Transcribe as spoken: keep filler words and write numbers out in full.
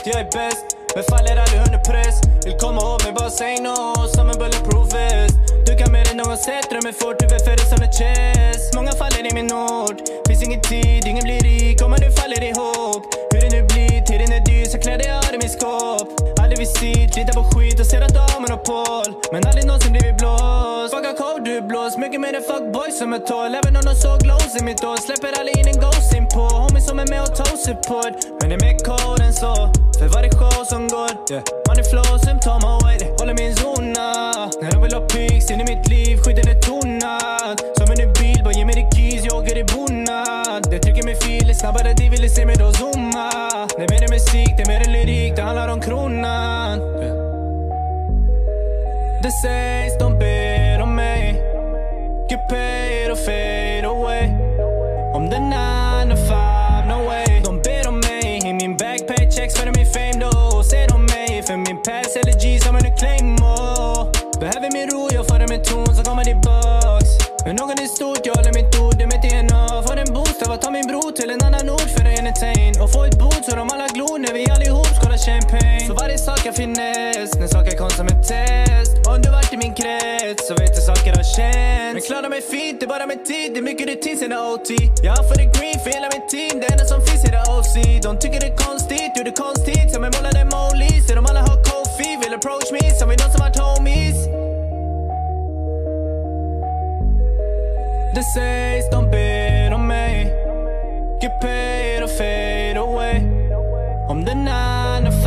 jag är bäst. Men faller aldrig under press. Vill komma ihåg mig, bara säg no. Som en bulletproof vest. Du kan mer än någonsin, drömmer fort, huvud för det som en chest. Många faller i min ord. Finns ingen tid, ingen blir rik om man nu faller ihop. Hur det nu blir, tiden är dyr, så kläder jag i min skåp. Aldrig visit, lita på skit och ser att du har monopol. Men aldrig någonsin blivit blåst. Fucka kod, du är blåst. Mycket mer än fuckboy som ett tål. Även om de så glows i mitt år. Släpper aldrig in en ghost in på. Homies som är med och tar support. Men det är mer code än så. För varje show som går, yeah. Money flow, symptom away. Håller min zona. När de vill ha pics in i mitt liv, skiten är tonad. Som en ny bil, bara ge mig det keys, jag åker i bonad. Det trycker mig filer snabbare, de ville se mig då zooma. Det är mer än musik, det är mer än lyrik, det handlar om kronan, yeah. Det sägs, de ber om mig. Get paid och fade away. Om den nine to five, no way. De ber om mig, i min bag paychecks för min fame då. Ser de mig, för min pass eller G som en claim oh. Behöver min ro, jag får det med ton så kommer det box. Men någon är stort, jag håller mitt ord, det med D N A. Får en boost av att ta min bro till en annan ort för att entertain. Och få ett bord så de alla glor när vi allihop skålar champagne. Så varje sak jag finnes, när saker kom som ett test. Om du varit i min krets så vet du saker har känts. Men klarar mig fint, det är bara med tid, det är mycket rutin sen O T. Jag har för det green för hela min team, det enda som finns är det O C. De tycker det är konstigt, gjorde konstigt som en målade Molly. Så de alla har Kofi, vill approach me som vi någon som varit homies. Det sägs, de ber om mig. Get paid och fade away. Om den nine to